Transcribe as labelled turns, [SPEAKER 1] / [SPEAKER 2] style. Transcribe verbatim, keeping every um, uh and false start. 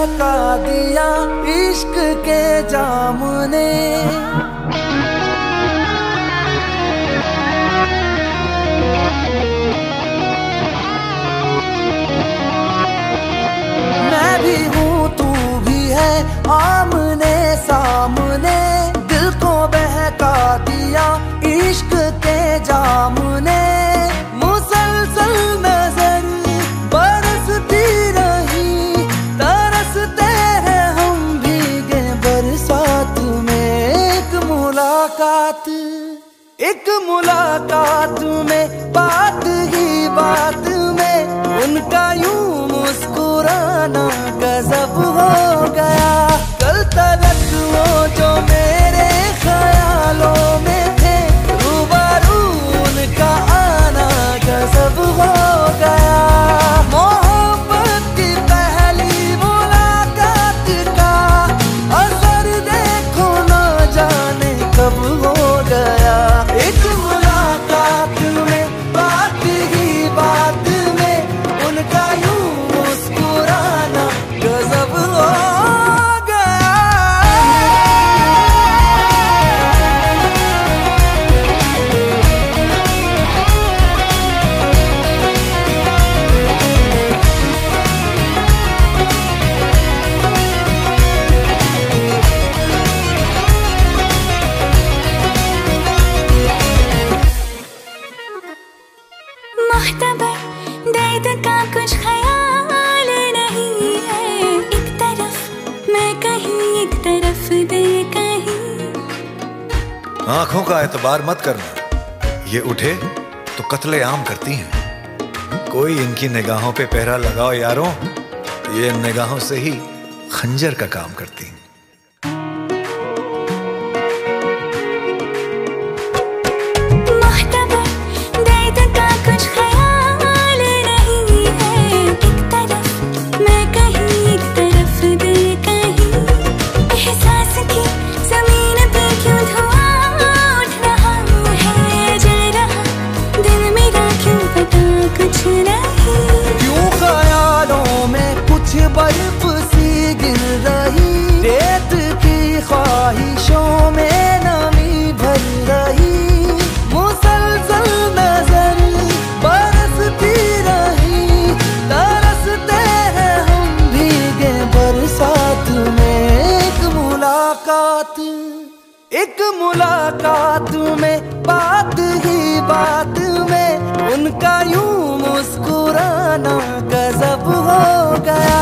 [SPEAKER 1] बहका दिया इश्क के जाम ने। मैं भी हूँ तू भी है आमने सामने, दिल को बहका दिया इश्क के जाम ने। मुसलसल नजर बरसती रही, तरसते हैं हम भीगे बरसात में। एक मुलाकात एक मुलाकात में, बात ही बात में उनका यूं मुस्कुराना गजब हो गया। कल तलक वो जो मेरे ख्यालों में थे, रूबरू उनका आना गजब हो गया। मोहब्बत की पहली मुलाकात का असर देखो ना जाने कब हो गया। एक मुलाकात में, बात ही बात में उनका यूं मुस्कुराना गजब हो गया।
[SPEAKER 2] मुख्तबर दर्द का कुछ ख्याल नहीं है, एक तरफ मैं कहीं एक तरफ दिल कहीं।
[SPEAKER 3] आंखों का एतबार मत करना, ये उठे तो कत्ले आम करती हैं। कोई इनकी निगाहों पे पहरा लगाओ यारों, ये निगाहों से ही खंजर का काम करती हैं।
[SPEAKER 1] बर्फ सी गिर रही, रेत की ख्वाहिशों में नमी भर रही। मुसलसल नजर बरसती रही, तरसते हैं हम भीगे बरसात में। एक मुलाकात एक मुलाकात में, बात ही बात में उनका यूं मुस्कुराना गजब हो गया।